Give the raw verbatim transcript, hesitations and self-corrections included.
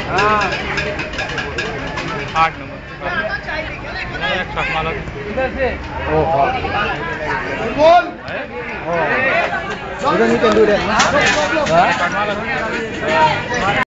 आठ नंबर इधर से ओ बोल ओ इधर नहीं can do that